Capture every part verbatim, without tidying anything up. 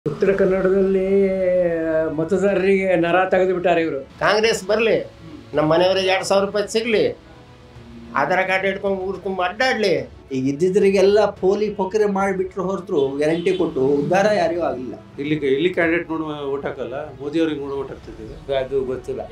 ಉತ್ತರ ಕನ್ನಡದಲ್ಲಿ ಮತದಾರರಿಗೆ ನರ ತೆಗೆದು ಬಿಟ್ಟಾರೆ ಇವರು. ಕಾಂಗ್ರೆಸ್ ಬರಲಿ, ನಮ್ಮ ಮನೆಯವರಿಗೆ ಎರಡು ಸಾವಿರ ರೂಪಾಯಿ ಸಿಗಲಿ, ಆಧಾರ್ ಕಾರ್ಡ್ ಇಟ್ಕೊಂಡು ಊರು ತುಂಬ ಅಡ್ಡಾಡಲಿ. ಈಗ ಇದ್ದಿದ್ದರಿಗೆಲ್ಲ ಪೋಲಿ ಪೊಕ್ಕರೆ ಮಾಡಿಬಿಟ್ರು ಹೊರತು ಗ್ಯಾರಂಟಿ ಕೊಟ್ಟು ಉದ್ಧಾರ ಯಾರಿಗೂ ಆಗಲಿಲ್ಲ. ಇಲ್ಲಿ ಇಲ್ಲಿ ಕ್ಯಾಂಡಿಡೇಟ್ ನೋಡಿ ಓಟ್ ಹಾಕಲ್ಲ, ಮೋದಿ ಅವ್ರಿಗೆ ನೋಡಿ ಓಟ್ ಹಾಕ್ತಿದ್ದೀವಿ. ಅದು ಗೊತ್ತಿಲ್ಲ,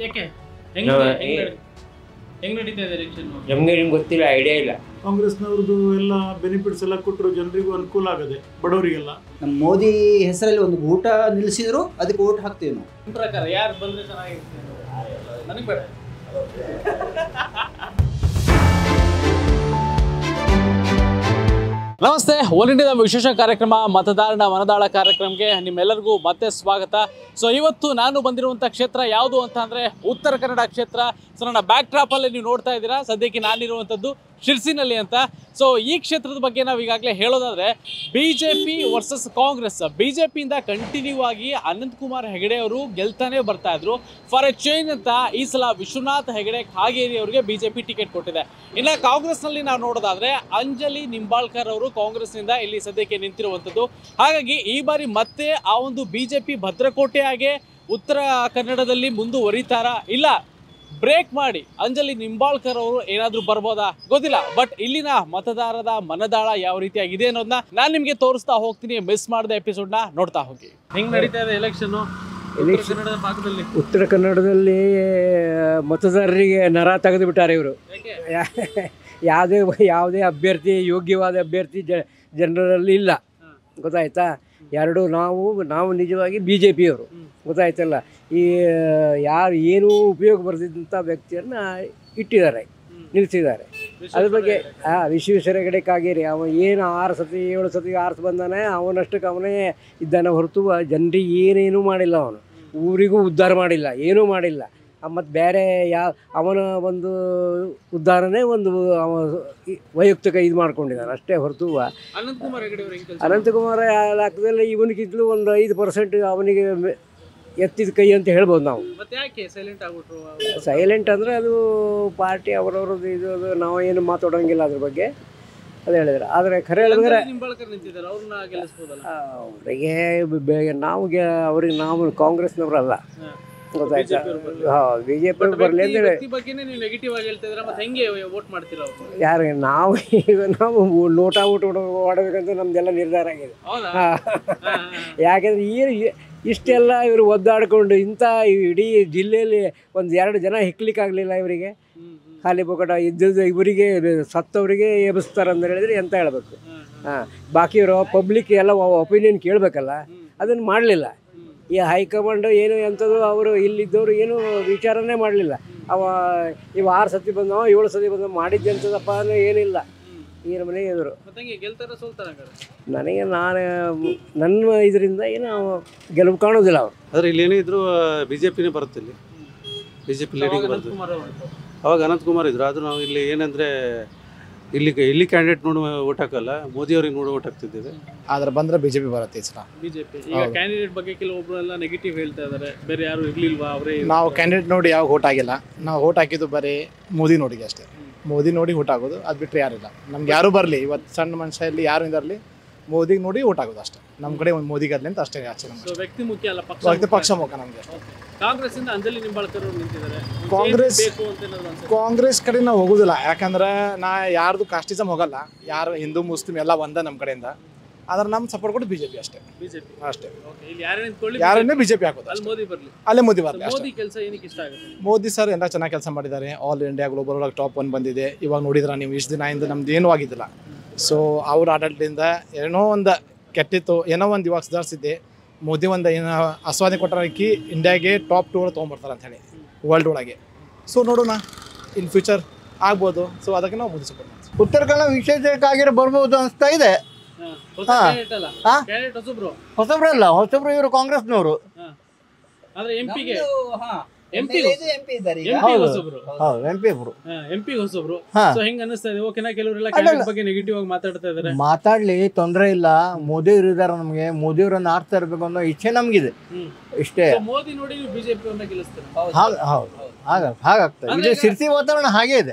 ನಮಗೆ ನಿಮ್ಗೆ ಗೊತ್ತಿಲ್ಲ, ಐಡಿಯಾ ಇಲ್ಲ. ಕಾಂಗ್ರೆಸ್ನವ್ರದ್ದು ಎಲ್ಲ ಬೆನಿಫಿಟ್ಸ್ ಎಲ್ಲ ಕೊಟ್ಟರು, ಜನರಿಗೂ ಅನುಕೂಲ ಆಗದೆ, ಬಡವರಿಗೆಲ್ಲ. ನಮ್ಮ ಮೋದಿ ಹೆಸರಲ್ಲಿ ಒಂದು ಊಟ ನಿಲ್ಲಿಸಿದ್ರು ಅದಕ್ಕೆ ಓಟ್ ಹಾಕ್ತೀವಿ ನಾವು. ನಿಮ್ಮ ಪ್ರಕಾರ ಯಾರು ಬಂದ್ರೆ ಚೆನ್ನಾಗಿರುತ್ತೆ? ನನಗೆ ಬೇಡ. ನಮಸ್ತೆ, ಒಲ್ ಇಂಡಿಯಾದ ವಿಶೇಷ ಕಾರ್ಯಕ್ರಮ ಮತದಾರನ ಮನದಾಳ ಕಾರ್ಯಕ್ರಮಕ್ಕೆ ನಿಮ್ಮೆಲ್ಲರಿಗೂ ಮತ್ತೆ ಸ್ವಾಗತ. ಸೊ ಇವತ್ತು ನಾನು ಬಂದಿರುವಂಥ ಕ್ಷೇತ್ರ ಯಾವುದು ಅಂತ ಅಂದರೆ ಉತ್ತರ ಕನ್ನಡ ಕ್ಷೇತ್ರ. ಸೊ ನನ್ನ ಬ್ಯಾಕ್ ಡ್ರಾಪಲ್ಲಿ ನೀವು ನೋಡ್ತಾ ಇದ್ದೀರಾ, ಸದ್ಯಕ್ಕೆ ನಾನಿರುವಂಥದ್ದು ಶಿರ್ಸಿನಲ್ಲಿ ಅಂತ. ಸೊ ಈ ಕ್ಷೇತ್ರದ ಬಗ್ಗೆ ನಾವು ಈಗಾಗಲೇ ಹೇಳೋದಾದರೆ B J P versus Congress. B J ಪಿಯಿಂದ ಕಂಟಿನ್ಯೂ ಆಗಿ ಅನಂತಕುಮಾರ್ ಹೆಗಡೆ ಅವರು ಗೆಲ್ತಾನೆ ಬರ್ತಾ ಇದ್ರು. ಫಾರ್ ಎ ಚೇಂಜ್ ಅಂತ ಈ ಸಲ ವಿಶ್ವನಾಥ್ ಹೆಗಡೆ ಕಾಗೇರಿ ಅವರಿಗೆ ಬಿ ಜೆ ಪಿ ಟಿಕೆಟ್ ಕೊಟ್ಟಿದೆ. ಇನ್ನು ಕಾಂಗ್ರೆಸ್ನಲ್ಲಿ ನಾವು ನೋಡೋದಾದರೆ ಅಂಜಲಿ ನಿಂಬಾಳ್ಕರ್ ಅವರು ಕಾಂಗ್ರೆಸ್ನಿಂದ ಇಲ್ಲಿ ಸದ್ಯಕ್ಕೆ ನಿಂತಿರುವಂಥದ್ದು. ಹಾಗಾಗಿ ಈ ಬಾರಿ ಮತ್ತೆ ಆ ಒಂದು ಬಿ ಜೆ ಪಿ ಭದ್ರಕೋಟೆಯಾಗೆ ಉತ್ತರ ಕನ್ನಡದಲ್ಲಿ ಮುಂದುವರಿತಾರಾ, ಇಲ್ಲ ಬ್ರೇಕ್ ಮಾಡಿ ಅಂಜಲಿ ನಿಂಬಾಳ್ಕರ್ ಅವರು ಏನಾದರೂ ಬರ್ಬೋದಾ ಗೊತ್ತಿಲ್ಲ. ಬಟ್ ಇಲ್ಲಿನ ಮತದಾರರ ಮನದಾಳ ಯಾವ ರೀತಿಯಾಗಿದೆ ಅನ್ನೋದನ್ನ ನಾನು ನಿಮಗೆ ತೋರಿಸ್ತಾ ಹೋಗ್ತೀನಿ. ಮಿಸ್ ಮಾಡದ ಎಪಿಸೋಡ್ನ ನೋಡ್ತಾ ಹೋಗಿ. ಹೆಂಗ್ ನಡೀತಾ ಇದೆ ಎಲೆಕ್ಷನ್ ಕನ್ನಡದ ಭಾಗದಲ್ಲಿ? ಉತ್ತರ ಕನ್ನಡದಲ್ಲಿ ಮತದಾರರಿಗೆ ನರ ತೆಗೆದು ಬಿಟ್ಟಾರೆ ಇವರು. ಯಾವುದೇ ಯಾವುದೇ ಅಭ್ಯರ್ಥಿ, ಯೋಗ್ಯವಾದ ಅಭ್ಯರ್ಥಿ ಜ ಜನರಲ್ಲಿ ಇಲ್ಲ, ಗೊತ್ತಾಯ್ತಾ? ಎರಡು ನಾವು ನಾವು ನಿಜವಾಗಿ ಬಿ ಜೆ ಪಿಯವರು, ಗೊತ್ತಾಯ್ತಲ್ಲ. ಈ ಯಾರು ಏನೂ ಉಪಯೋಗ ಬರೆದಿದ್ದಂಥ ವ್ಯಕ್ತಿಯನ್ನು ಇಟ್ಟಿದ್ದಾರೆ, ನಿಲ್ಲಿಸಿದ್ದಾರೆ. ಅದ್ರ ಬಗ್ಗೆ ಹಾಂ ವಿಶ್ವೇಶ್ವರ ಹೆಗಡೆ ಕಾಗೇರಿ ಅವ ಏನು ಆರು ಸತಿ ಏಳು ಸತಿ ಆರ್ಸ್ ಬಂದಾನೆ, ಅವನಷ್ಟಕ್ಕೆ ಅವನೇ ಇದ್ದಾನೆ ಹೊರತು ಜನರಿಗೆ ಏನೇನೂ ಮಾಡಿಲ್ಲ. ಅವನು ಊರಿಗೂ ಉದ್ಧಾರ ಮಾಡಿಲ್ಲ, ಏನೂ ಮಾಡಿಲ್ಲ. ಮತ್ತು ಬೇರೆ ಯಾವ ಅವನ ಒಂದು ಉದ್ಧಾರನೇ ಒಂದು ಅವ ವೈಯಕ್ತಿಕ ಇದು ಮಾಡ್ಕೊಂಡಿದ್ದಾನೆ ಅಷ್ಟೇ ಹೊರತು ಅನಂತಕುಮಾರ್ ಹೆಗಡೆ ಅವರು ಅನಂತಕುಮಾರ ಲೆಕ್ಕದಲ್ಲಿ ಇವನಿಗಿದ್ಲು ಒಂದು ಐದು ಪರ್ಸೆಂಟ್ ಅವನಿಗೆ ಎತ್ತಿದ ಕೈ ಅಂತ ಹೇಳ್ಬೋದು ನಾವು. ಸೈಲೆಂಟ್ ಅಂದರೆ ಅದು ಪಾರ್ಟಿ ಅವರವ್ರದ್ದು ಇದು, ಅದು ನಾವು ಏನು ಮಾತಾಡೋಂಗಿಲ್ಲ ಅದ್ರ ಬಗ್ಗೆ, ಅದು ಹೇಳಿದ್ರೆ. ಆದರೆ ಖರೆ ಹೇಳಿದ್ರೆ ಅವರಿಗೆ ನಾವು ಅವ್ರಿಗೆ ನಾವು ಕಾಂಗ್ರೆಸ್ನವರಲ್ಲ, ಗೊತ್ತಾಯ್ತಾ? ಹೌದು, ಬಿ ಜೆ ಪಿ ಬರಲಿ ಅಂತೇಳಿ. ಯಾರಿಗೆ ನಾವು ಈಗ ನಾವು ನೋಟ ಊಟ ಹೊಡಬೇಕಂತ ನಮ್ದೆಲ್ಲ ನಿರ್ಧಾರ ಆಗಿದೆ. ಯಾಕೆಂದ್ರೆ ಈ ಇಷ್ಟೆಲ್ಲ ಇವರು ಒದ್ದಾಡಿಕೊಂಡು ಇಂಥ ಇಡೀ ಜಿಲ್ಲೆಯಲ್ಲಿ ಒಂದು ಎರಡು ಜನ ಹಿಕ್ಲಿಕ್ಕಾಗಲಿಲ್ಲ ಇವರಿಗೆ. ಖಾಲಿ ಪೊಕಟ ಇದ್ದದ್ದು ಇವರಿಗೆ ಸತ್ತವರಿಗೆ ಎಬ್ಬಿಸ್ತಾರೆ ಅಂತ ಹೇಳಿದ್ರೆ ಎಂತ ಹೇಳಬೇಕು? ಹಾಂ, ಬಾಕಿಯವರು ಪಬ್ಲಿಕ್ ಎಲ್ಲ ಒಪಿನಿಯನ್ ಕೇಳಬೇಕಲ್ಲ, ಅದನ್ನು ಮಾಡಲಿಲ್ಲ. ಈ ಹೈಕಮಾಂಡ್ ಏನು ಎಂಥದ್ದು ಅವರು ಇಲ್ಲಿದ್ದವರು ಏನು ವಿಚಾರನೇ ಮಾಡಲಿಲ್ಲ. ಅವ ಇವ ಆರು ಸತಿ ಬಂದವ ಏಳು ಸತಿ ಬಂದವ ಮಾಡಿದ್ದೆ ಅಂತದಪ್ಪ ಅಂದರೆ ಏನಿಲ್ಲ. ಈ ಮನೆ ಎದುರು ನನಗೆ ನಾನು ನನ್ನ ಇದರಿಂದ ಏನು ಗೆಲುವು ಕಾಣೋದಿಲ್ಲ ಅವರು. ಆದರೆ ಇಲ್ಲಿ ಏನೇ ಇದ್ರು ಬಿ ಜೆ ಪಿನೇ ಬರುತ್ತೆ, ಇಲ್ಲಿ ಬಿ ಜೆ ಪಿ ಲೀಡಿಂಗ್ ಬರುತ್ತೆ. ಅವಾಗ ಅನಂತಕುಮಾರ್ ಇದ್ರು. ಆದರೂ ನಾವು ಇಲ್ಲಿ ಏನಂದರೆ ಇಲ್ಲಿ ಇಲ್ಲಿ ಕ್ಯಾಂಡಿಡೇಟ್ ನೋಡಿ ಓಟ್ ಹಾಕಲ್ಲ, ಮೋದಿ ಅವ್ರಿಗೆ ನೋಡಿ ಓಟ್ ಹಾಕ್ತಿದ್ದೇವೆ. ಆದ್ರೆ ಬಂದ್ರೆ ಬಿಜೆಪಿ ಬರುತ್ತೆ ಈ ಸಲ. ಬಿಜೆಪಿ ಈಗ ಕ್ಯಾಂಡಿಡೇಟ್ ಬಗ್ಗೆ ಕೆಲವೊಬ್ರು ಎಲ್ಲ ನೆಗೆಟಿವ್ ಹೇಳ್ತಾ ಇದ್ದಾರೆ, ಬೇರೆ ಯಾರು ಇರ್ಲಿಲ್ವಾ ಅವರೇ? ನಾವು ಕ್ಯಾಂಡಿಡೇಟ್ ನೋಡಿ ಯಾವಾಗ ಓಟ್ ಆಗಿಲ್ಲ, ನಾವು ಓಟ್ ಹಾಕಿದ್ದು ಬರೀ ಮೋದಿ ನೋಡಿಗೆ ಅಷ್ಟೇ. ಮೋದಿ ನೋಡಿ ಓಟ್ ಆಗೋದು, ಅದು ಬಿಟ್ಟರೆ ಯಾರಿಲ್ಲ. ನಮ್ಗೆ ಯಾರು ಬರಲಿ, ಇವತ್ತು ಸಣ್ಣ ಮನುಷ್ಯಲ್ಲಿ ಯಾರು ಇರಲಿ, ಮೋದಿಗೆ ನೋಡಿ ಓಟ್ ಆಗೋದು ಅಷ್ಟೇ. ನಮ್ಮ ಕಡೆ ಒಂದು ಮೋದಿಗೆ ಆಗಲಿ ಅಂತ ಅಷ್ಟೇ ಆಚೆ. ವ್ಯಕ್ತಿ ಮುಖ್ಯ ಅಲ್ಲ, ಪಕ್ಷ ಪಕ್ಷ ಮುಖ್ಯ ನಮಗೆ. ಕಾಂಗ್ರೆಸ್ ಇಂದ ಅಂಜಲಿ ನಿಂಬಾಳ್ಕರ್ ಅವರು ನಿಂತಿದ್ದಾರೆ. ಕಾಂಗ್ರೆಸ್ ಕಾಂಗ್ರೆಸ್ ಕಡೆ ನಾವು ಹೋಗೋದಿಲ್ಲ, ಯಾಕಂದ್ರೆ ನಾ ಯಾರ್ದು ಕಾಸ್ಟಿಸಮ್ ಹೋಗಲ್ಲ. ಯಾರು ಹಿಂದೂ ಮುಸ್ಲಿಂ ಎಲ್ಲ ಒಂದ ನಮ್ಮ ಕಡೆಯಿಂದ. ಆದ್ರೆ ನಮ್ಮ ಸಪೋರ್ಟ್ ಕೊಟ್ಟು ಬಿಜೆಪಿ ಅಷ್ಟೇ, ಬಿಜೆಪಿ ಅಷ್ಟೇ. ಯಾರನ್ನೇ ಬಿಜೆಪಿ ಹಾಕೋದು, ಮೋದಿ ಬರಲಿ, ಅಲ್ಲೇ ಮೋದಿ ಬರಲಿ. ಮೋದಿ ಕೆಲಸ ಏನಕ್ಕೆ ಇಷ್ಟ ಆಗುತ್ತೆ? ಮೋದಿ ಸರ್ ಎಲ್ಲ ಚೆನ್ನಾಗಿ ಕೆಲಸ ಮಾಡಿದ್ದಾರೆ. ಆಲ್ ಇಂಡಿಯಾ ಗ್ಲೋಬಲ್ ಒಳಗೆ ಟಾಪ್ ಒನ್ ಬಂದಿದೆ. ಇವಾಗ ನೋಡಿದ್ರೆ ನೀವು ಇಷ್ಟು ದಿನ ಇಂದ ನಮ್ದು ಏನೂ ಆಗಿದ್ದಿಲ್ಲ. ಸೊ ಅವ್ರ ಆಡಳಿತದಿಂದ ಏನೋ ಒಂದು ಕೆಟ್ಟಿತ್ತು, ಏನೋ ಒಂದು ಇವಾಗ ಸುಧಾರಿಸಿದ್ದೆ. ಮೋದಿ ಒಂದು ಏನು ಆಸ್ವಾದನೆ ಕೊಟ್ಟರಕ್ಕಿ ಇಂಡಿಯಾಗೆ ಟಾಪ್ ಟೂ ಒಳಗೆ ತೊಗೊಂಬರ್ತಾರೆ ಅಂತ ಹೇಳಿ ವರ್ಲ್ಡ್ ಒಳಗೆ. ಸೊ ನೋಡೋಣ ಇನ್ ಫ್ಯೂಚರ್ ಆಗ್ಬೋದು. ಸೊ ಅದಕ್ಕೆ ನಾವು ಮೋದಿ ಸಪೋರ್ಟ್ ಮಾಡ್ತೀವಿ. ಉತ್ತರ ಕನ್ನಡ ವಿಶೇಷಕ್ಕಾಗಿ ಬರ್ಬೋದು ಅನಿಸ್ತಾ ಇದೆ. ಹೊಸಬ್ರಲ್ಲ, ಹೊಸಬ್ರು ಇವರು ಕಾಂಗ್ರೆಸ್ನವರು. ಎಂಪಿ ಹೊಸಬ್ರು ಹೆಂಗ್ ಅನಿಸ್ತಾ ಇದೆ? ಓಕೆನಾ? ಕೆಲವರೆಲ್ಲ ಕ್ಯಾಂಡಿಡೇಟ್ ಬಗ್ಗೆ ನೆಗೆಟಿವ್ ಆಗಿ ಮಾತಾಡ್ತಾ ಇದ್ದಾರೆ. ಮಾತಾಡ್ಲಿ, ತೊಂದರೆ ಇಲ್ಲ. ಮೋದಿ ಇದ್ದಾರೆ, ನಮಗೆ ಮೋದಿ ಅವರನ್ನ ಆಡ್ತಾ ಇರ್ಬೇಕು ಅನ್ನೋ ಇಚ್ಛೆ ನಮ್ಗಿದೆ ಇಷ್ಟೇ. ಮೋದಿ ನೋಡಿ ಬಿಜೆಪಿ ಗೆಲ್ಲಿಸ್ತಾರೆ. ಹೌದು, ಹಾಗಾಗ್ತದೆ. ಇದು ಸಿರ್ಸಿ ವಾತಾವರಣ ಹಾಗೆ ಇದೆ.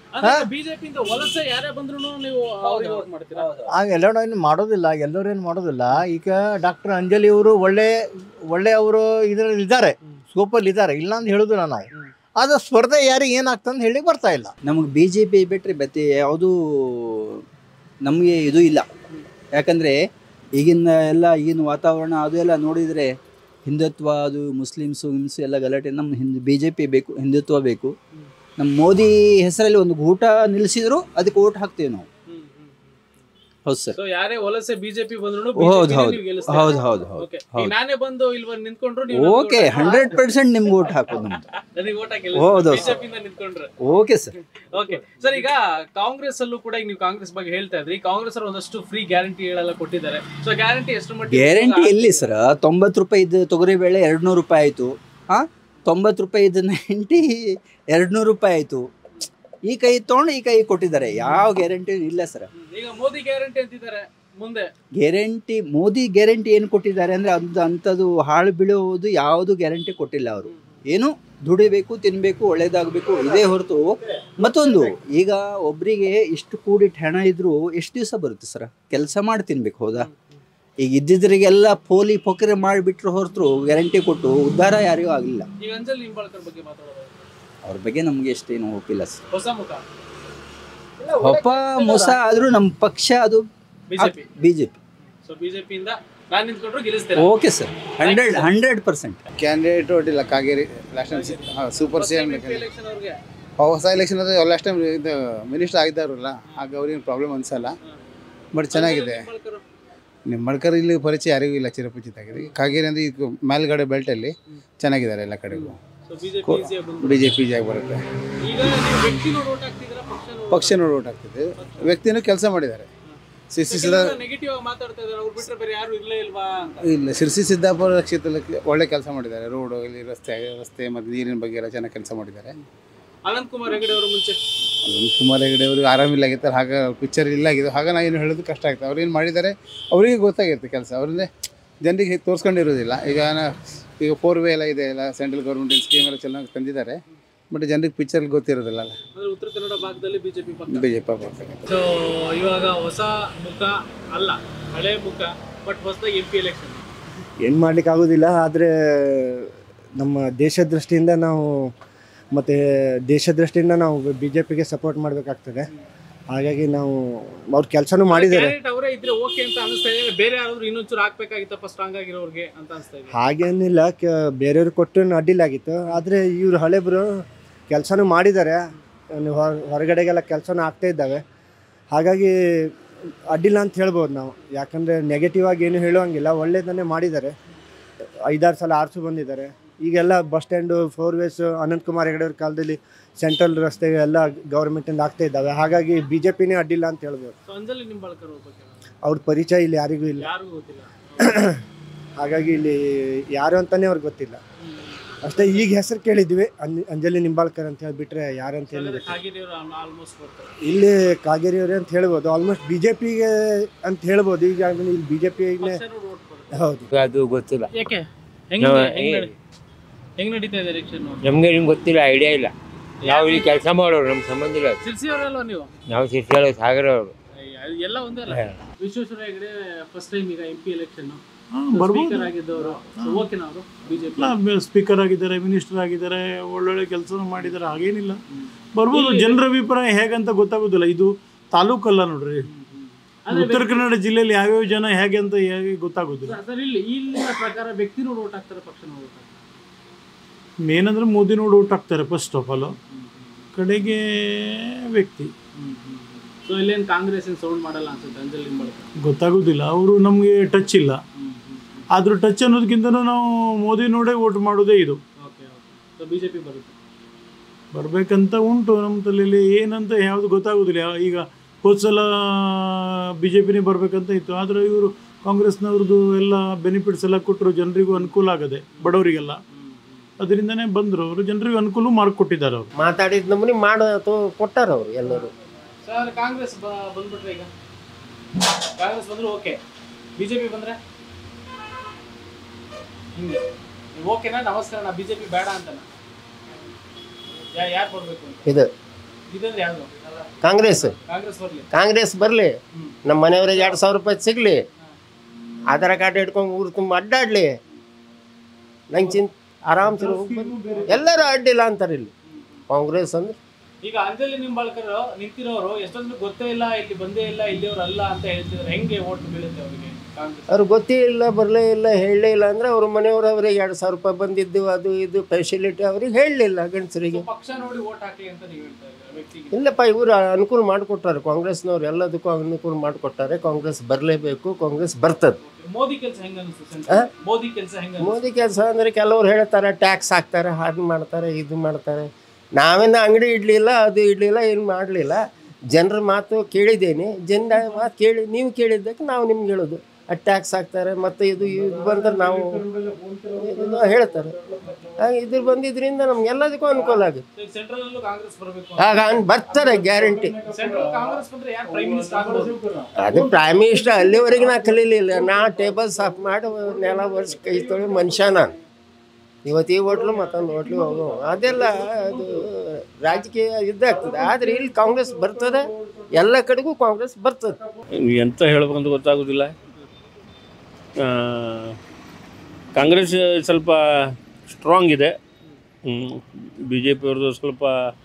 ಬಿಜೆಪಿಯಿಂದ ವಲಸೆ ಯಾರೇ ಬಂದ್ರು ನೀವು ಅವ್ರಿಗೆ vote ಮಾಡ್ತೀರಾ? ಆಗ ಎಲ್ಲರೂ ಏನು ಮಾಡೋದಿಲ್ಲ, ಎಲ್ಲರೂ ಏನು ಮಾಡೋದಿಲ್ಲ. ಈಗ ಡಾಕ್ಟರ್ ಅಂಜಲಿ ಅವರು ಒಳ್ಳೆ ಒಳ್ಳೆ ಅವರು ಇದರಲ್ಲಿ ಇದ್ದಾರೆ, ಸ್ಕೋಪಲ್ಲಿ ಇದ್ದಾರೆ, ಇಲ್ಲ ಅಂತ ಹೇಳೋದಿಲ್ಲ ನಾವು. ಆದರೆ ಸ್ಪರ್ಧೆ ಯಾರಿಗೆ ಏನಾಗ್ತಂತ ಹೇಳಿ ಬರ್ತಾ ಇಲ್ಲ. ನಮಗೆ ಬಿ ಜೆ ಪಿ ಬಿಟ್ಟರೆ ಮತ್ತೆ ಯಾವುದೂ ನಮಗೆ ಇದು ಇಲ್ಲ. ಯಾಕಂದರೆ ಈಗಿನ ಎಲ್ಲ ಈಗಿನ ವಾತಾವರಣ ಅದು ಎಲ್ಲ ನೋಡಿದರೆ ಹಿಂದುತ್ವ, ಅದು ಮುಸ್ಲಿಮ್ಸು ಹಿಂಸು ಎಲ್ಲ ಗಲಾಟೆ. ನಮ್ಮ ಹಿಂದ್ ಬಿ ಜೆ ಪಿ ಬೇಕು, ಹಿಂದುತ್ವ ಬೇಕು. ನಮ್ಮ ಮೋದಿ ಹೆಸರಲ್ಲಿ ಒಂದು ಊಟ ನಿಲ್ಲಿಸಿದ್ರು ಅದಕ್ಕೆ ಓಟ್ ಹಾಕ್ತೀವಿ ನಾವು. ಹೌದು ಸರ್. ಯಾರೇ ವಲಸೆ ಬಿಜೆಪಿ ಬಂದ್ರು ಹೌದು ಹೌದು ಹೌದು ಹೌದು ಹೌದು ನಾನೇ ಬಂದು ಇಲ್ಲಿ ನಿಂತ್ಕೊಂಡ್ರು ಓಕೆ, ಹಂಡ್ರೆಡ್ ಪರ್ಸೆಂಟ್ ನಿಮ್ಗೆ ಓಟ್ ಹಾಕೋದು ನಮ್ದು. ಹೌದು ಓಕೆ ಸರ್. ಓಕೆ ಸರ್, ಈಗ ಕಾಂಗ್ರೆಸ್ ಅಲ್ಲೂ ಕೂಡ ಈಗ ನೀವು ಕಾಂಗ್ರೆಸ್ ಬಗ್ಗೆ ಹೇಳ್ತಾ ಇದ್ರಿ, ಕಾಂಗ್ರೆಸ್ ಅವರು ಒಂದಷ್ಟು ಫ್ರೀ ಗ್ಯಾರಂಟಿಗಳೆಲ್ಲ ಕೊಟ್ಟಿದ್ದಾರೆ. ಸೊ ಗ್ಯಾರಂಟಿ ಎಷ್ಟು ಮಟ್ಟಿಗೆ? ಗ್ಯಾರಂಟಿ ಎಲ್ಲಿ ಸರ್? ತೊಂಬತ್ತು ರೂಪಾಯಿ ಇದ್ದು ತೊಗರಿ ಬೇಳೆ ಎರಡು ನೂರು ರೂಪಾಯಿ ಆಯಿತು. ಹಾಂ, ತೊಂಬತ್ತು ರೂಪಾಯಿ ಇದ್ದು ನೈಂಟಿ ಎರಡು ನೂರು ರೂಪಾಯಿ ಆಯಿತು. ಈ ಕೈ ತೊಗೊಂಡು ಈ ಕೈ ಕೊಟ್ಟಿದ್ದಾರೆ. ಯಾವ ಗ್ಯಾರಂಟಿ ಇಲ್ಲ ಸರ್. ಈಗ ಮೋದಿ ಗ್ಯಾರಂಟಿ ಅಂತಿದ್ದಾರೆ ಮುಂದೆ. ಗ್ಯಾರಂಟಿ ಮೋದಿ ಗ್ಯಾರಂಟಿ ಏನು ಕೊಟ್ಟಿದ್ದಾರೆ ಅಂದರೆ ಅದು ಅಂಥದ್ದು ಹಾಳು ಬೀಳುವುದು ಯಾವುದು ಗ್ಯಾರಂಟಿ ಕೊಟ್ಟಿಲ್ಲ ಅವರು. ಏನು ದುಡಿಬೇಕು, ತಿನ್ನಬೇಕು, ಒಳ್ಳೇದಾಗಬೇಕು ಇದೇ ಹೊರತು ಮತ್ತೊಂದು. ಈಗ ಒಬ್ಬರಿಗೆ ಇಷ್ಟು ಕೂಡಿಟ್ಟು ಹಣ ಇದ್ದರೂ ಎಷ್ಟು ದಿವಸ ಬರುತ್ತೆ ಸರ್? ಕೆಲಸ ಮಾಡಿ ತಿನ್ಬೇಕು. ಹೌದಾ? ಈಗ ಇದ್ದಿದ್ರಿಗೆಲ್ಲ ಪೋಲಿ ಪೊಕರೆ ಮಾಡಿಬಿಟ್ರು ಹೊರತು ಗ್ಯಾರಂಟಿ ಕೊಟ್ಟು ಉದ್ಧಾರ ಯಾರಿಗೂ ಆಗಲಿಲ್ಲ. ಈಗ ಅಂಜಲಿ ನಿಂಬಾಳ್ಕರ್ ಬಗ್ಗೆ ಮಾತಾಡೋದು, ಅವ್ರ ಬಗ್ಗೆ ನಮಗೆ ಎಷ್ಟೇನು ಹೋಗಿಲ್ಲ ಸರ್. ಹೊಸ ಮುಖ ಹೊಸ ಮೋಸ ಆದರೂ ನಮ್ಮ ಪಕ್ಷ ಅದು ಬಿಜೆಪಿ ಬಿಜೆಪಿ. ಸೊ ಬಿಜೆಪಿಯಿಂದ ನಾನು ನಿಂತ್ಕೊಂಡ್ರು ಗೆಲ್ಲಿಸ್ತಾರೆ. Okay sir, hundred hundred percent. Candidate ಒಟ್ಟಿಲ್ಲ Kageri last time super C M election ಅವ್ರಿಗೆ ಹೊಸ ಎಲೆಕ್ಷನ್ ಅಂದರೆ ಲಾಸ್ಟ್ ಟೈಮ್ ಇದು ಮಿನಿಸ್ಟರ್ ಆಗಿದ್ದಾರಲ್ಲ, ಆಗ ಅವ್ರಿಗೆ ಪ್ರಾಬ್ಲಮ್ ಅನಿಸಲ್ಲ. ಬಟ್ ಚೆನ್ನಾಗಿದೆ. ನಿಂಬಳ್ಕರ್ ಇಲ್ಲಿ ಪರಿಚಯ ಯಾರಿಗೂ ಇಲ್ಲ, ಚಿರಪರಿಚಿತಾಗಿದೆ. ಕಾಗೇರಿ ಅಂದರೆ ಈಗ ಮೇಲ್ಗಡೆ ಬೆಲ್ಟಲ್ಲಿ ಚೆನ್ನಾಗಿದ್ದಾರೆ ಎಲ್ಲ ಕಡೆಗೂ. ಬಿ ಜೆ ಪಿ ಜಾಗ ಬರುತ್ತೆ. ಪಕ್ಷ ನೋಡಿ ಓಟ್ ಆಗ್ತಿದೆ. ವ್ಯಕ್ತಿನೂ ಕೆಲಸ ಮಾಡಿದ್ದಾರೆ. ಸಿರ್ಸಿ ಸಿದ್ದ ಇಲ್ಲ ಸಿರ್ಸಿ ಸಿದ್ದಾಪುರ ಕ್ಷೇತ್ರಕ್ಕೆ ಒಳ್ಳೆ ಕೆಲಸ ಮಾಡಿದ್ದಾರೆ. ರೋಡು ಇಲ್ಲಿ ರಸ್ತೆ ರಸ್ತೆ ಮತ್ತು ನೀರಿನ ಬಗ್ಗೆ ಎಲ್ಲ ಚೆನ್ನಾಗಿ ಕೆಲಸ ಮಾಡಿದ್ದಾರೆ. ಅನಂತ್ ಕುಮಾರ್ ಹೆಗಡೆ ಅವರು ಮುಂಚೆ ಅನಂತ್ ಕುಮಾರ್ ಹೆಗಡೆ ಅವರು ಆರಾಮಿಲ್ಲಾಗಿರ್ತಾರೆ, ಹಾಗೆ ಪಿಕ್ಚರ್ ಇಲ್ಲ ಆಗಿದೆ. ಹಾಗೆ ನಾವು ಏನು ಹೇಳೋದು ಕಷ್ಟ ಆಗ್ತದೆ. ಅವ್ರು ಏನು ಮಾಡಿದ್ದಾರೆ ಅವರಿಗೆ ಗೊತ್ತಾಗಿರುತ್ತೆ ಕೆಲಸ. ಅವ್ರನ್ನೇ ಜನರಿಗೆ ತೋರಿಸ್ಕೊಂಡಿರೋದಿಲ್ಲ. ಈಗ ಈಗ ಫೋರ್ ವೇ ಎಲ್ಲ ಇದೆ, ಎಲ್ಲ ಸೆಂಟ್ರಲ್ ಗೌರ್ಮೆಂಟ್ ಸ್ಕೀಮ್ ಎಲ್ಲ ಚೆನ್ನಾಗಿ ತಂದಿದ್ದಾರೆ. ಬಟ್ ಜನರಿಗೆ ಪಿಕ್ಚರ್ ಗೊತ್ತಿರೋದಿಲ್ಲ. ಉತ್ತರ ಕನ್ನಡ ಭಾಗದಲ್ಲಿ ಬಿಜೆಪಿ ಬಿಜೆಪಿ ಸೊ ಇವಾಗ ಹೊಸ ಮುಖ ಅಲ್ಲ, ಹಳೆ ಮುಖ, ಬಟ್ ಹೊಸದಾಗಿ ಎಂ ಪಿ ಎಲೆಕ್ಷನ್ ಏನು ಮಾಡ್ಲಿಕ್ಕೆ ಆಗೋದಿಲ್ಲ. ಆದರೆ ನಮ್ಮ ದೇಶ ದೃಷ್ಟಿಯಿಂದ ನಾವು ಮತ್ತು ದೇಶ ದೃಷ್ಟಿಯಿಂದ ನಾವು ಬಿ ಜೆ ಪಿಗೆ ಸಪೋರ್ಟ್ ಮಾಡಬೇಕಾಗ್ತದೆ. ಹಾಗಾಗಿ ನಾವು ಅವ್ರ ಕೆಲಸನೂ ಮಾಡಿದ್ದಾರೆ. ಅವರೇ ಇದ್ರೆ ಓಕೆ ಅಂತ ಅನಿಸ್ತಾ ಇದೆ. ಬೇರೆ ಯಾರಾದ್ರೂ ಇನ್ನೊಂಚೂರು ಹಾಕ್ಬೇಕಾಗಿತ್ತಪ್ಪ ಸ್ಟ್ರಾಂಗ್ ಆಗಿರೋರಿಗೆ ಅಂತ ಅನಿಸ್ತಾ ಇದೆ. ಹಾಗೇನಿಲ್ಲ, ಬೇರೆಯವ್ರಿಗೆ ಕೊಟ್ಟು ಅಡ್ಡಿಲಾಗಿತ್ತು. ಆದರೆ ಇವರು ಹಳೆಬರು ಕೆಲಸನೂ ಮಾಡಿದ್ದಾರೆ, ಹೊರಗಡೆಗೆಲ್ಲ ಕೆಲಸನೂ ಆಗ್ತಾ ಇದ್ದಾವೆ. ಹಾಗಾಗಿ ಅಡ್ಡಿಲ್ಲ ಅಂತ ಹೇಳ್ಬೋದು ನಾವು. ಯಾಕಂದರೆ ನೆಗೆಟಿವ್ ಆಗಿ ಏನು ಹೇಳುವಂಗಿಲ್ಲ, ಒಳ್ಳೆಯದನ್ನೇ ಮಾಡಿದ್ದಾರೆ. ಐದಾರು ಸಲ ಆರಿಸು ಬಂದಿದ್ದಾರೆ. ಈಗೆಲ್ಲ bus stand, four ways Anant Kumar Hegde ಅವ್ರ ಕಾಲದಲ್ಲಿ ಸೆಂಟ್ರಲ್ ರಸ್ತೆ ಎಲ್ಲ ಗೌರ್ಮೆಂಟಿಂದ ಆಗ್ತಾ ಇದ್ದಾವೆ. ಹಾಗಾಗಿ ಬಿ ಜೆ ಪಿನೇ ಅಡ್ಡಿಲ್ಲ ಅಂತ ಹೇಳ್ಬೋದು. ಅಂಜಲಿ ನಿಂಬಾಳ್ಕರ್ ಅವ್ರ ಪರಿಚಯ ಇಲ್ಲಿ ಯಾರಿಗೂ ಇಲ್ಲ. ಹಾಗಾಗಿ ಇಲ್ಲಿ ಯಾರು ಅಂತಲೇ ಅವ್ರಿಗೆ ಗೊತ್ತಿಲ್ಲ ಅಷ್ಟೇ. ಈಗ ಹೆಸರು ಕೇಳಿದ್ವಿ ಅಂಜಲಿ ನಿಂಬಾಳ್ಕರ್ ಅಂತ ಹೇಳಿಬಿಟ್ರೆ ಯಾರು ಅಂತ ಹೇಳಿದ್ರೆ ಇಲ್ಲಿ ಕಾಗೇರಿಯವರೇ ಅಂತ ಹೇಳ್ಬೋದು. ಆಲ್ಮೋಸ್ಟ್ ಬಿ ಜೆ ಪಿಗೆ ಅಂತ ಹೇಳ್ಬೋದು. ಈಗ ಇಲ್ಲಿ ಬಿ ಜೆ ಪಿಗೆ ಹೌದು, ಅದು ಗೊತ್ತಿಲ್ಲ. ಯಾಕೆ ಹೆಂಗ್ ನಡೀತಾ ಇದೆ ಎಲೆಕ್ಷನ್? ನಮ್ಗೆ ನಿಮ್ಗೆ ಗೊತ್ತಿಲ್ಲ, ಐಡಿಯಾ ಇಲ್ಲ. ನಾವು ಇಲ್ಲಿ ಕೆಲಸ ಮಾಡೋರು, ನಮ್ಗೆ ಸಂಬಂಧ ಇಲ್ಲ. ಸಿರ್ಸಿಯವರಲ್ವ ನೀವು? ನಾವು ಸಿರ್ಸಿ ಸಾಗರ ಅವರು ಎಲ್ಲ ಒಂದೇ ಅಲ್ಲ. ವಿಶ್ವೇಶ್ವರ ಹೆಗಡೆ ಫಸ್ಟ್ ಟೈಮ್ ಈಗ ಎಂ ಪಿ ಎಲೆಕ್ಷನ್ ಬರ್ಬೋದು. ಆಗಿದ್ದವರು ಓಕೆನಾ? ಅವರು ಬಿಜೆಪಿ ಸ್ಪೀಕರ್ ಆಗಿದ್ದಾರೆ, ಮಿನಿಸ್ಟರ್ ಆಗಿದ್ದಾರೆ, ಒಳ್ಳೊಳ್ಳೆ ಕೆಲಸ ಮಾಡಿದ್ದಾರೆ. ಹಾಗೇನಿಲ್ಲ, ಬರ್ಬೋದು. ಜನರ ಅಭಿಪ್ರಾಯ ಹೇಗಂತ ಗೊತ್ತಾಗೋದಿಲ್ಲ. ಇದು ತಾಲೂಕಲ್ಲ ನೋಡ್ರಿ, ಉತ್ತರ ಕನ್ನಡ ಜಿಲ್ಲೆಯಲ್ಲಿ ಯಾವ್ಯಾವ ಜನ ಹೇಗೆ ಅಂತ ಹೇಗೆ ಗೊತ್ತಾಗೋದಿಲ್ಲ. ಸರ್ ಇಲ್ಲಿ ಇಲ್ಲಿನ ಪ್ರಕಾರ ವ್ಯಕ್ತಿ ನೋಡಿ ಓಟ್ ಹಾಕ್ತಾರೆ, ಪಕ್ಷ ನೋಡಿ ಓಟ್ ಹಾಕ್ತಾರೆ? ಮೇನ್ ಅಂದರೆ ಮೋದಿ ನೋಡಿ ಓಟ್ ಹಾಕ್ತಾರೆ ಫಸ್ಟ್ ಆಫ್ ಆಲ್, ಕಡೆಗೆ ವ್ಯಕ್ತಿ. ಸೊ ಇಲ್ಲೇನು ಕಾಂಗ್ರೆಸ್ ಏನು ಸೌಂಡ್ ಮಾಡಲ್ಲ ಅನ್ಸುತ್ತೆ ಅಂಜಲಿ ನಿಂಬಾಳ್ಕರ್? ಗೊತ್ತಾಗೋದಿಲ್ಲ, ಅವರು ನಮಗೆ ಟಚ್ ಇಲ್ಲ. ಆದರೂ ಟಚ್ ಅನ್ನೋದಕ್ಕಿಂತನೂ ನಾವು ಮೋದಿ ನೋಡೇ ಓಟ್ ಮಾಡೋದೇ ಇದು. Okay okay. So B J P ಬರುತ್ತೆ, ಬರಬೇಕಂತ ಉಂಟು ನಮ್ಮ ತಲೆಯಲ್ಲಿ. ಏನಂತ ಯಾವುದು ಗೊತ್ತಾಗೋದಿಲ್ಲ. ಈಗ ಹೋದ ಸಲ ಬಿ ಜೆ ಪಿನೇ ಬರಬೇಕಂತ ಇತ್ತು. ಆದರೆ ಇವರು ಕಾಂಗ್ರೆಸ್ನವ್ರದ್ದು ಎಲ್ಲ ಬೆನಿಫಿಟ್ಸ್ ಎಲ್ಲ ಕೊಟ್ಟರು, ಜನರಿಗೂ ಅನುಕೂಲ ಆಗದೆ, ಬಡವರಿಗೆಲ್ಲ. ಅದರಿಂದನೇ ಬಂದರು ಅವರು, ಜನರಿಗೂ ಅನುಕೂಲ ಮಾಡಿಕೊಟ್ಟಿದ್ದಾರೆ. ಅವರು ಮಾತಾಡಿದ ನಮ್ಮನೆ ಮಾಡೋದು ಕೊಟ್ಟಾರ ಅವರು ಎಲ್ಲರೂ. ಸರ್ ಕಾಂಗ್ರೆಸ್ ಬಂದ್ಬಿಟ್ರೆ, ಈಗ ಕಾಂಗ್ರೆಸ್ ಬಂದ್ರು ಓಕೆ, ಬಿಜೆಪಿ ಬಂದ್ರೆ ಹಿಂಗೆ ಓಕೆನಾ? ನಮಸ್ಕಾರ, ನಾ ಬಿಜೆಪಿ ಬೇಡ ಅಂತಾನ? ಯಾರು ಬರ್ಬೇಕು ಅಂತ ಇದು ಇದಂದ್ರೆ ಯಾವುದು? ಕಾಂಗ್ರೆಸ್ ಕಾಂಗ್ರೆಸ್ ಬರ್ಲಿ. ಕಾಂಗ್ರೆಸ್ ಬರಲಿ, ನಮ್ಮ ಮನೆಯವ್ರಿಗೆ ಎರಡು ಸಾವಿರ ರೂಪಾಯಿ ಸಿಗಲಿ, ಆಧಾರ್ ಕಾರ್ಡ್ ಹಿಡ್ಕೊಂಡು ಊರು ತುಂಬ ಅಡ್ಡಾಡಲಿ, ನಂಗೆ ಚಿಂತ ಆರಾಮ್ಸೆ ಎಲ್ಲರೂ ಅಡ್ಡಿಲ್ಲ ಅಂತಾರೆ ಇಲ್ಲಿ ಕಾಂಗ್ರೆಸ್ ಅಂದ್ರೆ. ಈಗ ಅಂಜಲಿ ನಿಂಬಾಳ್ಕರ್ ನಿಂತಿರೋರು ಎಷ್ಟೊಂದು ಗೊತ್ತೇ ಇಲ್ಲ, ಇಲ್ಲಿ ಬಂದೇ ಇಲ್ಲ, ಇಲ್ಲಿಯವ್ರು ಅಲ್ಲ ಅಂತ ಹೇಳ್ತಿದ್ದಾರೆ. ಹೆಂಗೆ ಓಟ್ ಬೀಳುತ್ತೆ ಅವರಿಗೆ? ಅವ್ರಿಗೆ ಗೊತ್ತೇ ಇಲ್ಲ, ಬರಲೇ ಇಲ್ಲ, ಹೇಳಲೇ ಇಲ್ಲ ಅಂದ್ರೆ ಅವ್ರ ಮನೆಯವರು ಅವ್ರಿಗೆ ಎರಡು ಸಾವಿರ ರೂಪಾಯಿ ಬಂದಿದ್ದು ಅದು ಇದು ಫೆಸಿಲಿಟಿ ಅವ್ರಿಗೆ ಹೇಳಲಿಲ್ಲ ಗಂಡಸರಿಗೆ. ಪಕ್ಷ ನೋಡಿ ಓಟ್ ಹಾಕಿ ಅಂತ ನೀವು ಹೇಳ್ತಾ ಇದ್ದೀರಾ ವ್ಯಕ್ತಿಗೆ? ಇಲ್ಲಪ್ಪ, ಇವರು ಅನುಕೂಲ ಮಾಡಿಕೊಟ್ಟಾರೆ, ಕಾಂಗ್ರೆಸ್ನವ್ರು ಎಲ್ಲದಕ್ಕೂ ಅನುಕೂಲ ಮಾಡಿಕೊಟ್ಟಾರೆ. ಕಾಂಗ್ರೆಸ್ ಬರಲೇಬೇಕು, ಕಾಂಗ್ರೆಸ್ ಬರ್ತದೆ. ಮೋದಿ ಕೆಲಸ ಹೆಂಗ ಅನಿಸುತ್ತೆ? ಮೋದಿ ಕೆಲಸ ಹೆಂಗ? ಮೋದಿ ಕೆಲಸ ಅಂದರೆ ಕೆಲವ್ರು ಹೇಳ್ತಾರೆ ಟ್ಯಾಕ್ಸ್ ಹಾಕ್ತಾರೆ, ಹಾಗೆ ಮಾಡ್ತಾರೆ, ಇದು ಮಾಡ್ತಾರೆ. ನಾವೇನು ಅಂಗಡಿ ಇಡಲಿಲ್ಲ, ಅದು ಇಡಲಿಲ್ಲ, ಏನು ಮಾಡಲಿಲ್ಲ. ಜನರ ಮಾತು ಕೇಳಿದ್ದೇನೆ, ಜನರ ಮಾತು ಕೇಳಿ ನೀವು ಕೇಳಿದ್ದಕ್ಕೆ ನಾವು ನಿಮ್ಗೆ ಹೇಳೋದು. ಅದು ಟ್ಯಾಕ್ಸ್ ಹಾಕ್ತಾರೆ ಮತ್ತು ಇದು ಇದು ಬಂದ್ರೆ ನಾವು ಹೇಳ್ತಾರೆ. ಇದ್ರ ಬಂದಿದ್ರಿಂದ ನಮ್ಗೆಲ್ಲದಕ್ಕೂ ಅನುಕೂಲ ಆಗುತ್ತೆ. ಸೆಂಟ್ರಲ್ ಕಾಂಗ್ರೆಸ್ ಬರಬೇಕು, ಆಗ ಬರ್ತಾರೆ ಗ್ಯಾರಂಟಿ. ಸೆಂಟ್ರಲ್ ಕಾಂಗ್ರೆಸ್ ಬಂದ್ರೆ ಯಾರು ಪ್ರೈಮ್ ಮಿನಿಸ್ಟರ್ ಆಗ್ಬೋದು? ಅದು ಪ್ರೈಮ್ ಮಿನಿಸ್ಟರ್ ಅಲ್ಲಿವರೆಗೆ ನಾ ಕಲೀಲಿಲ್ಲ. ನಾ ಟೇಬಲ್ ಸಾಫ್ ಮಾಡಿ ನೆಲ ವರ್ಷ ಕೈ ತೊಳಿ ಮನುಷ್ಯ ನಾನು. ಇವತ್ತು ಈ ಹೋಟ್ಲು ಮತ್ತೊಂದು ಹೋಟ್ಲು ಹೋಗೋ ಅದೆಲ್ಲ ಅದು ರಾಜಕೀಯ ಇದಾಗ್ತದೆ. ಆದರೆ ಇಲ್ಲಿ ಕಾಂಗ್ರೆಸ್ ಬರ್ತದೆ, ಎಲ್ಲ ಕಡೆಗೂ ಕಾಂಗ್ರೆಸ್ ಬರ್ತದೆ. ಎಂತ ಹೇಳ್ಬೇಕಂತ ಗೊತ್ತಾಗೋದಿಲ್ಲ. ಕಾಂಗ್ರೆಸ್ ಸ್ವಲ್ಪ ಸ್ಟ್ರಾಂಗ್ ಇದೆ, ಬಿ ಜೆ ಪಿಯವ್ರದ್ದು ಸ್ವಲ್ಪ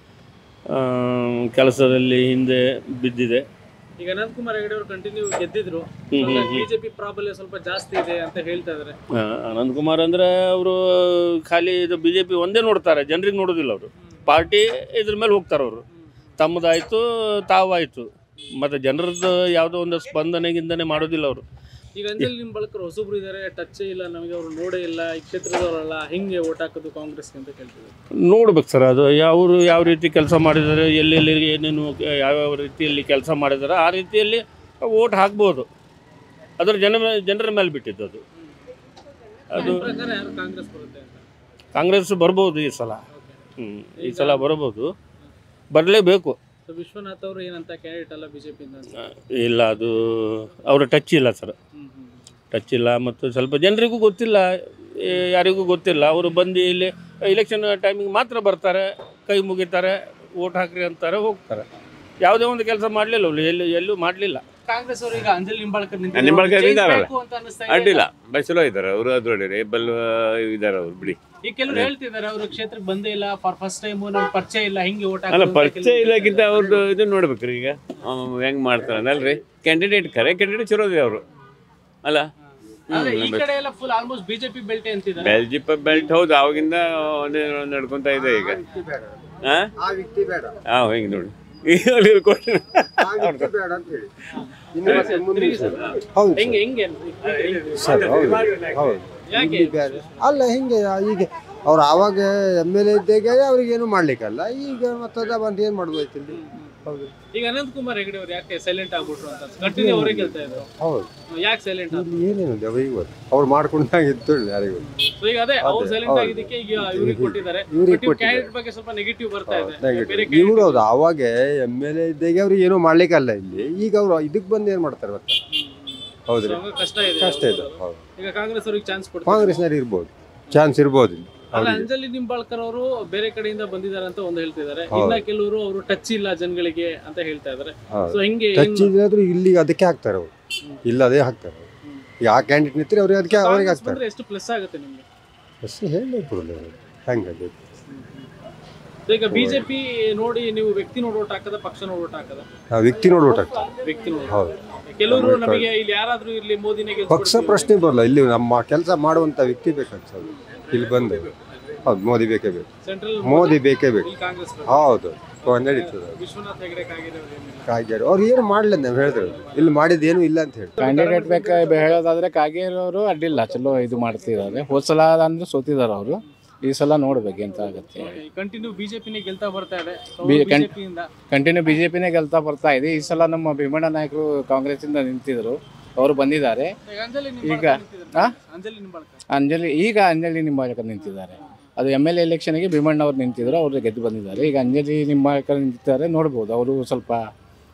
ಕೆಲಸದಲ್ಲಿ ಹಿಂದೆ ಬಿದ್ದಿದೆ. ಈಗ ಅನಂತಕುಮಾರ್ ಹೆಗಡೆ ಅವರು ಕಂಟಿನ್ಯೂ ಗೆದ್ದಿದ್ರು, ಬಿಜೆಪಿ ಪ್ರಾಬಲ್ಯ ಸ್ವಲ್ಪ ಜಾಸ್ತಿ ಇದೆ ಅಂತ ಹೇಳ್ತಾ ಇದ್ದಾರೆ. ಅನಂತಕುಮಾರ್ ಅಂದರೆ ಅವರು ಖಾಲಿ ಇದು ಬಿ ಜೆ ಪಿ ಒಂದೇ ನೋಡ್ತಾರೆ, ಜನರಿಗೆ ನೋಡೋದಿಲ್ಲ. ಅವರು ಪಾರ್ಟಿ ಇದ್ರ ಮೇಲೆ ಹೋಗ್ತಾರೆ. ಅವರು ತಮ್ಮದಾಯಿತು ತಾವಾಯಿತು, ಮತ್ತು ಜನರದ್ದು ಯಾವುದೋ ಒಂದು ಸ್ಪಂದನೆ ಗಿಂದನೆ ಮಾಡೋದಿಲ್ಲ ಅವರು. ಈಗ ಅಂಜಲಿ ನಿಂಬಾಳ್ಕರ್ ಹೊಸಬ್ರು ಇದ್ದಾರೆ, ಟಚ್ ಇಲ್ಲ ನಮಗೆ, ಅವರು ನೋಡೇ ಇಲ್ಲ, ಈ ಕ್ಷೇತ್ರದವರಲ್ಲ, ಹಿಂಗೆ ಓಟ್ ಹಾಕೋದು ಕಾಂಗ್ರೆಸ್ಗೆ ಅಂತ ಕೇಳ್ತೀವಿ. ನೋಡ್ಬೇಕು ಸರ್, ಅದು ಅವರು ಯಾವ ರೀತಿ ಕೆಲಸ ಮಾಡಿದ್ದಾರೆ, ಎಲ್ಲೆಲ್ಲಿ ಏನೇನು ಯಾವ್ಯಾವ ರೀತಿಯಲ್ಲಿ ಕೆಲಸ ಮಾಡಿದ್ದಾರೆ ಆ ರೀತಿಯಲ್ಲಿ ಓಟ್ ಹಾಕ್ಬೋದು. ಅದರ ಜನ ಜನರ ಮೇಲೆ ಬಿಟ್ಟಿದ್ದು ಅದು. ಅದು ಕಾಂಗ್ರೆಸ್ ಬರುತ್ತೆ ಅಂತ? ಕಾಂಗ್ರೆಸ್ ಬರ್ಬೋದು ಈ ಸಲ. ಹ್ಞೂ ಈ ಸಲ ಬರ್ಬೋದು, ಬರಲೇಬೇಕು. ವಿಶ್ವನಾಥ್ ಅವರು ಏನಂತ ಕ್ಯಾಂಡಿಡೇಟ್ ಅಲ್ಲ ಬಿಜೆಪಿಯಿಂದ? ಇಲ್ಲ, ಅದು ಅವರ ಟಚ್ ಇಲ್ಲ ಸರ್, ಟಚ್ ಇಲ್ಲ. ಮತ್ತು ಸ್ವಲ್ಪ ಜನರಿಗೂ ಗೊತ್ತಿಲ್ಲ, ಯಾರಿಗೂ ಗೊತ್ತಿಲ್ಲ. ಅವರು ಬಂದು ಇಲ್ಲಿ ಇಲೆಕ್ಷನ್ ಟೈಮಿಗೆ ಮಾತ್ರ ಬರ್ತಾರೆ, ಕೈ ಮುಗಿತಾರೆ, ಓಟ್ ಹಾಕ್ರಿ ಅಂತಾರೆ, ಹೋಗ್ತಾರೆ. ಯಾವುದೇ ಒಂದು ಕೆಲಸ ಮಾಡಲಿಲ್ಲ ಅವರು, ಎಲ್ಲೂ ಎಲ್ಲೂ ಮಾಡಲಿಲ್ಲ. ಕಾಂಗ್ರೆಸ್ ಅವರು ಈಗ ಅಂಜಲಿ ನಿಂಬಾಳ್ಕರ್ ನಿಂಬಾಳ್ಕರ್ ಇದಾರಲ್ಲ, ಅಡ್ಡಿಲ್ಲ, ಬಸ್ ಚಲೋ ಇದ್ದಾರೆ ಅವರು. ಅದ್ರೊಳಗೆ ರೇಬಲ್ ಇದ್ದಾರೆ ಅವರು, ಬಿಡಿ. ಈಗ ಕೆಲವರು ಹೇಳ್ತಿದ್ದಾರೆ ಅವರು ಕ್ಷೇತ್ರಕ್ಕೆ ಬಂದೇ ಇಲ್ಲ, ಫಾರ್ ಫಸ್ಟ್ ಟೈಮ್ ನಮ್ಗೆ ಪರಿಚಯ ಇಲ್ಲ, ಹಿಂಗೆ ಓಟ್ ಅಲ್ಲ ಪರಿಚಯ ಇಲ್ಲಕ್ಕಿಂತ ಅವ್ರದ್ದು ಇದು ನೋಡ್ಬೇಕ್ರಿ. ಈಗ ಹೆಂಗ್ ಮಾಡ್ತಾರೆ ಅಲ್ರಿ, ಕ್ಯಾಂಡಿಡೇಟ್ ಕರೆ ಕ್ಯಾಂಡಿಡೇಟ್ ಚಲೋ ಇದೆ ಅವರು ಅಲ್ಲ. ಈ ಕಡೆ ಎಲ್ಲ ಫುಲ್ ಆಲ್ಮೋಸ್ಟ್ ಬಿಜೆಪಿ ಬೆಲ್ಟ್ ಅಂತಿದ್ದಾರೆ. ಬೆಲ್ಜಿಪ್ ಬೆಲ್ಟ್ ಹೌದು, ಅವಾಗಿಂದ ಒಂದೇ ನಡ್ಕೊಂತ ಇದೆ ಈಗ. ಹಾ ಹಿಂಗೆ ನೋಡಿ ಅಲ್ಲ ಹಿಂಗೆ. ಈಗ ಅವ್ರು ಆವಾಗ ಎಮ್ ಎಲ್ ಎ ಇದ್ದಾಗ ಅವ್ರಿಗೇನು ಮಾಡ್ಲಿಕ್ಕಲ್ಲ, ಈಗ ಮತ್ತದ ಬಂದು ಏನು ಮಾಡ್ಬೋಯ್ತು ಇಲ್ಲಿ. ಹೌದು. ಈಗ ಅನಂತಕುಮಾರ್ ಹೆಗಡೆ ಅವರು ಯಾಕೆ ಸೈಲೆಂಟ್ ಆಗ್ಬಿಟ್ರು ಅಂತ ಕಂಟಿನ್ಯೂ ಅವರೇ ಕೇಳ್ತಾ ಇದ್ರು. ಹೌದು, ಯಾಕೆ ಸೈಲೆಂಟ್ ಆದ್ರು? ಏನೇನು ಅವ್ರಿಗೆ ಗೊತ್ತು, ಅವ್ರು ಮಾಡ್ಕೊಂಡಾಗಿತ್ತು ಯಾರಿಗೂ. ಸೊ ಈಗ ಅದೇ ಅವ್ರು ಸೈಲೆಂಟ್ ಆಗಿದ್ದಕ್ಕೆ ಈಗ ಇವ್ರಿಗೆ ಕೊಟ್ಟಿದ್ದಾರೆ. ಕ್ಯಾಂಡಿಡೇಟ್ ಬಗ್ಗೆ ಸ್ವಲ್ಪ ನೆಗೆಟಿವ್ ಬರ್ತಾ ಇದೆ. ಇವ್ರು ಹೌದು, ಅವಾಗ ಎಮ್ ಎಲ್ ಎ ಇದ್ದಾಗ ಅವ್ರಿಗೆ ಏನೂ ಮಾಡ್ಲಿಕ್ಕಲ್ಲ ಇಲ್ಲಿ. ಈಗ ಅವ್ರು ಇದಕ್ಕೆ ಬಂದು ಏನು ಮಾಡ್ತಾರೆ ಗೊತ್ತಾ? ಹೌದ್ರಿ, ಕಷ್ಟ ಇದೆ, ಕಷ್ಟ ಇದೆ. ಹೌದು, ಈಗ ಕಾಂಗ್ರೆಸ್ ಅವ್ರಿಗೆ ಚಾನ್ಸ್ ಕೊಡ್ತಾರೆ. ಕಾಂಗ್ರೆಸ್ನಲ್ಲಿ ಇರ್ಬೋದು, ಚಾನ್ಸ್ ಇರ್ಬೋದು. ಅಲ್ಲ, ಅಂಜಲಿ ನಿಂಬಾಳ್ಕರ್ ಅವರು ಬೇರೆ ಕಡೆಯಿಂದ ಬಂದಿದ್ದಾರೆ ಅಂತ ಒಂದು ಹೇಳ್ತಿದ್ದಾರೆ, ಇನ್ನ ಕೆಲವರು ಅವರು ಟಚ್ ಇಲ್ಲ ಜನಗಳಿಗೆ ಅಂತ ಹೇಳ್ತಾ ಇದ್ದಾರೆ. ಸೊ ಹಿಂಗೆ ಟಚ್ ಇಲ್ಲಾದ್ರೂ ಇಲ್ಲಿ ಅದಕ್ಕೆ ಹಾಕ್ತಾರೆ ಅವರು, ಇಲ್ಲ ಅದೇ ಹಾಕ್ತಾರೆ. ಯಾವ ಕ್ಯಾಂಡಿಡೇಟ್ ನಿಂತರೆ ಅವ್ರಿಗೆ ಅದಕ್ಕೆ ಅವ್ರಿಗೆ ಹಾಕ್ತಾರೆ. ಎಷ್ಟು ಪ್ಲಸ್ ಆಗುತ್ತೆ ನಿಮಗೆ? ಪ್ಲಸ್ ಹೇಳಲಿಕ್ಕೆ ಹೆಂಗೆ. ಈಗ ಬಿಜೆಪಿ ನೋಡಿ ನೀವು ವ್ಯಕ್ತಿ ನೋಡಿ ಓಟ್ ಹಾಕದ, ಪಕ್ಷ ನೋಡಿ ಓಟ್ ಹಾಕದ? ವ್ಯಕ್ತಿ ನೋಡಿ ಓಟ್ ಹಾಕ್ತಾರೆ. ವ್ಯಕ್ತಿ ನೋಡಿ. ಹೌದು. ಕೆಲವರು ನಮಗೆ ಇಲ್ಲಿ ಯಾರಾದ್ರೂ ಇಲ್ಲಿ ಮೋದಿನೇ ಪಕ್ಷ ಪ್ರಶ್ನೆ ಬರಲ್ಲ, ಇಲ್ಲಿ ನಮ್ಮ ಕೆಲಸ ಮಾಡುವಂತ ವ್ಯಕ್ತಿ ಬೇಕಾಗ್ತದೆ. ಇಲ್ಲಿ ಬಂದು ಹೌದು, ಮೋದಿ ಬೇಕೇ ಬೇಕು, ಮೋದಿ ಬೇಕೇ ಬೇಕು. ಹೌದು, ನಡೀತದೆ. ವಿಶ್ವನಾಥ್ ಹೆಗಡೆ ಕಾಗೇರಿ ಅವ್ರು ಏನು ಮಾಡಲ್ಲ, ನಾವು ಹೇಳಿದ್ರು ಇಲ್ಲಿ ಮಾಡಿದ ಏನು ಇಲ್ಲ ಅಂತ ಹೇಳಿ. ಕ್ಯಾಂಡಿಡೇಟ್ ಬೇಕಾ ಹೇಳೋದಾದ್ರೆ ಕಾಗೇರಿ ಅವರು ಅಡ್ಡಿಲ್ಲ, ಚಲೋ ಇದು ಮಾಡ್ತಿದ್ದಾರೆ. ಹೋದ ಸಲ ಅಂದ್ರೆ ಸೋತಿದ್ದಾರೆ ಅವರು, ಈ ಸಲ ನೋಡ್ಬೇಕು ಎಂತ ಆಗುತ್ತೆ. ಕಂಟಿನ್ಯೂ ಬಿಜೆಪಿನೇ ಗೆಲ್ತಾ ಬರ್ತಾ ಇದೆ, ಕಂಟಿನ್ಯೂ ಬಿಜೆಪಿನೇ ಗೆಲ್ತಾ ಬರ್ತಾ ಇದೆ. ಈ ಸಲ ನಮ್ಮ ಭೀಮಣ್ಣ ನಾಯಕರು ಕಾಂಗ್ರೆಸ್ ಇಂದ ನಿಂತಿದ್ರು, ಅವರು ಬಂದಿದ್ದಾರೆ. ಈಗ ಅಂಜಲಿ ಈಗ ಅಂಜಲಿ ನಿಂಬಾಳ್ಕರ್ ನಿಂತಿದ್ದಾರೆ. ಅದು ಎಮ್ ಎಲ್ ಎಲೆಕ್ಷನ್ಗೆ ಭೀಮಣ್ಣ ಅವ್ರು ನಿಂತಿದ್ರು, ಅವರು ಗೆದ್ದು ಬಂದಿದ್ದಾರೆ. ಈಗ ಅಂಜಲಿ ನಿಂಬಾಳ್ಕರ್ ನಿಂತಿದ್ದಾರೆ, ನೋಡ್ಬೋದು. ಅವರು ಸ್ವಲ್ಪ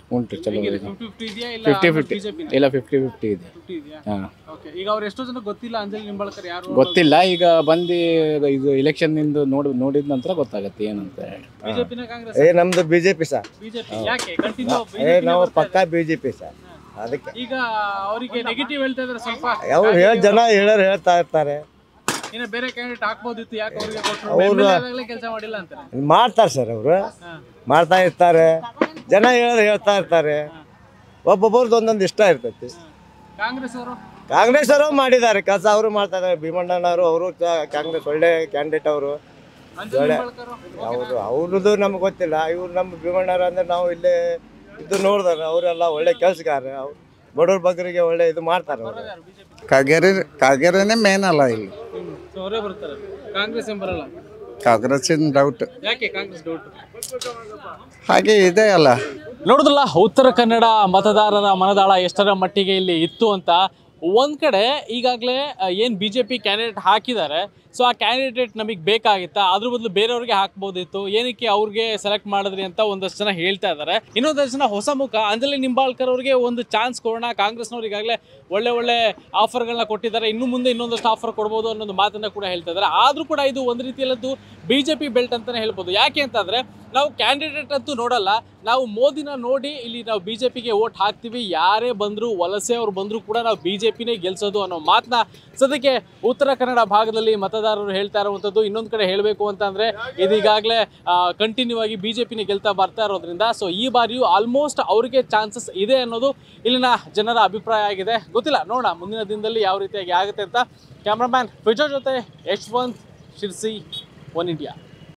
ಉಂಟು ಚಲೋ ಇದೆ. ಫಿಫ್ಟಿ ಫಿಫ್ಟಿ ಇದೆಯಾ ಇಲ್ಲ ಫಿಫ್ಟಿ ಫಿಫ್ಟಿ ಬಿಜೆಪಿ ಇಲ್ಲ ಫಿಫ್ಟಿ ಫಿಫ್ಟಿ ಇದೆ. ಫಿಫ್ಟಿ ಇದೆಯಾ? ಹಾಂ ಓಕೆ, ಈಗ ಅವ್ರು ಎಷ್ಟೋ ಜನ ಗೊತ್ತಿಲ್ಲ ಅಂಜಲಿ ನಿಂಬಾಳ್ಕರ್ ಯಾರು ಗೊತ್ತಿಲ್ಲ, ಈಗ ಬಂದು ಇದು ಎಲೆಕ್ಷನ್ ನಿಂದು ನೋಡಿ ನೋಡಿದ ನಂತರ ಗೊತ್ತಾಗತ್ತೆ ಏನಂತ. ಬಿಜೆಪಿನ ಕಾಂಗ್ರೆಸ್? ಏ ನಮ್ದು ಬಿಜೆಪಿ ಸರ್. ಬಿಜೆಪಿ ಯಾಕೆ ಕಂಟಿನ್ಯೂ? ಏ ನಾವು ಪಕ್ಕಾ ಬಿಜೆಪಿ ಸರ್. ಅದಕ್ಕೆ ಈಗ ಅವರಿಗೆ ನೆಗೆಟಿವ್ ಹೇಳ್ತಾ ಇದ್ದಾರೆ ಸ್ವಲ್ಪ. ಅವ್ರು ಹೇಳ ಜನ ಹೇಳೋರು ಹೇಳ್ತಾ ಇರ್ತಾರೆ. ಇನ್ನು ಬೇರೆ ಕ್ಯಾಂಡಿಡೇಟ್ ಹಾಕ್ಬೋದಿತ್ತು, ಯಾಕೆ ಅವರಿಗೆ ಕೊಟ್ಟರು? ಅವ್ರು ಎಮ್ಎಲ್ಎ ಕೆಲಸ ಮಾಡಿಲ್ಲ ಅಂತಾರೆ. ಮಾಡ್ತಾರೆ ಸರ್, ಅವರು ಮಾಡ್ತಾ ಇರ್ತಾರೆ, ಜನ ಹೇಳೋರು ಹೇಳ್ತಾ ಇರ್ತಾರೆ. ಒಬ್ಬೊಬ್ಬರದ್ದು ಒಂದೊಂದು ಇಷ್ಟ ಇರ್ತೈತಿ. ಕಾಂಗ್ರೆಸ್ ಅವರು ಕಾಂಗ್ರೆಸ್ ಅವರು ಮಾಡಿದ್ದಾರೆ ಕೆಲಸ, ಅವರು ಮಾಡ್ತಾ ಇದ್ದಾರೆ. ಭೀಮಣ್ಣನವರು ಅವರು ಕಾಂಗ್ರೆಸ್ ಒಳ್ಳೆ ಕ್ಯಾಂಡಿಡೇಟ್ ಅವರು. ಒಳ್ಳೆ ಅವರು ಅವ್ರದ್ದು ನಮ್ಗೆ ಗೊತ್ತಿಲ್ಲ. ಇವ್ರು ನಮ್ಮ ಭೀಮಣ್ಣರು ಅಂದ್ರೆ ನಾವು ಇಲ್ಲೇ ಇದು ನೋಡಿದಾರೆ. ಅವರೆಲ್ಲ ಒಳ್ಳೆ ಕೆಲಸಗಾರ, ಅವ್ರು ಬಡವ್ರ ಬಗ್ಗರಿಗೆ ಒಳ್ಳೆ ಇದು ಮಾಡ್ತಾರೆ. ಅವರು ಕಾಗೇರಿ ಕಾಗೇರಿನೇ ಮೇನ್ ಅಲ್ಲ ಇಲ್ಲಿ. ಅವರೇ ಬರ್ತಾರೆ, ಕಾಂಗ್ರೆಸ್ ಏನ್ ಬರಲ್ಲ. ಕಾಂಗ್ರೆಸ್ಸಿನ ಡೌಟ್ ಯಾಕೆ ಕಾಂಗ್ರೆಸ್ ಡೌಟ್? ಹಾಗೆ ಇದೆ ಅಲ್ಲ. ನೋಡುದಲ್ಲ ಉತ್ತರ ಕನ್ನಡ ಮತದಾರರ ಮನದಾಳ ಎಷ್ಟರ ಮಟ್ಟಿಗೆ ಇಲ್ಲಿ ಇತ್ತು ಅಂತ. ಒಂದು ಕಡೆ ಈಗಾಗಲೇ ಏನು ಬಿ ಜೆ ಪಿ ಕ್ಯಾಂಡಿಡೇಟ್ ಹಾಕಿದ್ದಾರೆ, ಸೊ ಆ ಕ್ಯಾಂಡಿಡೇಟ್ ನಮಗೆ ಬೇಕಾಗಿತ್ತಾ, ಅದ್ರ ಬದಲು ಬೇರೆಯವ್ರಿಗೆ ಹಾಕ್ಬೋದಿತ್ತು, ಏನಕ್ಕೆ ಅವ್ರಿಗೆ ಸೆಲೆಕ್ಟ್ ಮಾಡಿದ್ರಿ ಅಂತ ಒಂದಷ್ಟು ಜನ ಹೇಳ್ತಾ ಇದ್ದಾರೆ. ಇನ್ನೊಂದಷ್ಟು ಜನ ಹೊಸ ಮುಖ ಅಂಜಲಿ ನಿಂಬಾಳ್ಕರ್ ಅವ್ರಿಗೆ ಒಂದು ಚಾನ್ಸ್ ಕೊಡೋಣ, ಕಾಂಗ್ರೆಸ್ನವ್ರು ಈಗಾಗಲೇ ಒಳ್ಳೆ ಒಳ್ಳೆ ಆಫರ್ಗಳನ್ನ ಕೊಟ್ಟಿದ್ದಾರೆ, ಇನ್ನು ಮುಂದೆ ಇನ್ನೊಂದಷ್ಟು ಆಫರ್ ಕೊಡ್ಬೋದು ಅನ್ನೋದು ಮಾತನ್ನ ಕೂಡ ಹೇಳ್ತಾ ಇದ್ದಾರೆ. ಆದರೂ ಕೂಡ ಇದು ಒಂದು ರೀತಿಯಲ್ಲದ್ದು ಬಿ ಜೆ ಪಿ ಬೆಲ್ಟ್ ಅಂತಲೇ ಹೇಳ್ಬೋದು. ಯಾಕೆ ಅಂತಂದರೆ ನಾವು ಕ್ಯಾಂಡಿಡೇಟ್ ಅಂತೂ ನೋಡಲ್ಲ, ನಾವು ಮೋದಿನ ನೋಡಿ ಇಲ್ಲಿ ನಾವು ಬಿ ಜೆ ಪಿಗೆ ಓಟ್ ಹಾಕ್ತೀವಿ. ಯಾರೇ ಬಂದರೂ, ವಲಸೆ ಅವ್ರು ಬಂದರೂ ಕೂಡ ನಾವು ಬಿ ಜೆ ಪಿನೇ ಗೆಲ್ಸೋದು ಅನ್ನೋ ಮಾತನ್ನ ಸದ್ಯಕ್ಕೆ ಉತ್ತರ ಕನ್ನಡ ಭಾಗದಲ್ಲಿ ಮತದಾರರು ಹೇಳ್ತಾ ಇರುವಂಥದ್ದು. ಇನ್ನೊಂದು ಕಡೆ ಹೇಳಬೇಕು ಅಂತಂದರೆ ಇದೀಗಾಗಲೇ ಕಂಟಿನ್ಯೂ ಆಗಿ ಬಿ ಜೆ ಪಿನೇ ಗೆಲ್ತಾ ಬರ್ತಾ ಇರೋದ್ರಿಂದ ಸೊ ಈ ಬಾರಿಯೂ ಆಲ್ಮೋಸ್ಟ್ ಅವರಿಗೆ ಚಾನ್ಸಸ್ ಇದೆ ಅನ್ನೋದು ಇಲ್ಲಿನ ಜನರ ಅಭಿಪ್ರಾಯ ಆಗಿದೆ. ಗೊತ್ತಿಲ್ಲ, ನೋಡೋಣ ಮುಂದಿನ ದಿನದಲ್ಲಿ ಯಾವ ರೀತಿಯಾಗಿ ಆಗುತ್ತೆ ಅಂತ. ಕ್ಯಾಮ್ರಾಮ್ಯಾನ್ ವಿಜಯ್ ಜೊತೆ ಯಶ್ವಂತ್ ಶಿರ್ಸಿ, ಒನ್ ಇಂಡಿಯಾ.